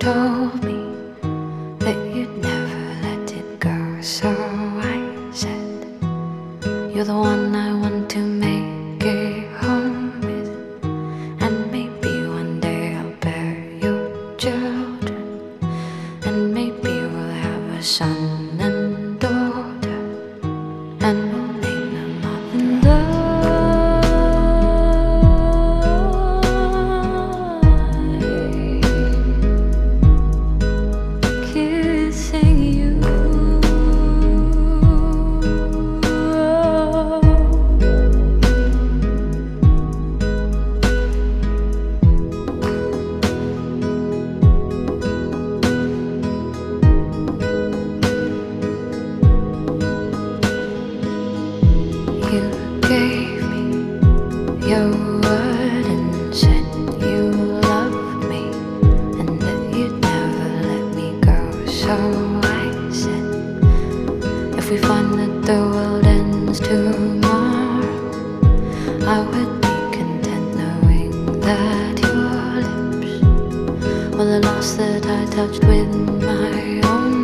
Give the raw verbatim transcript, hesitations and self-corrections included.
told me that you'd never let it go. So I said, you're the one I want to make it home with. And maybe one day I'll bear your children, and maybe we'll have a son and daughter, and we'll name them Mother. You gave me your word and said you loved me, and that you'd never let me go. So I said, if we find that the world ends tomorrow, I would be content knowing that your lips were the last that I touched with my own.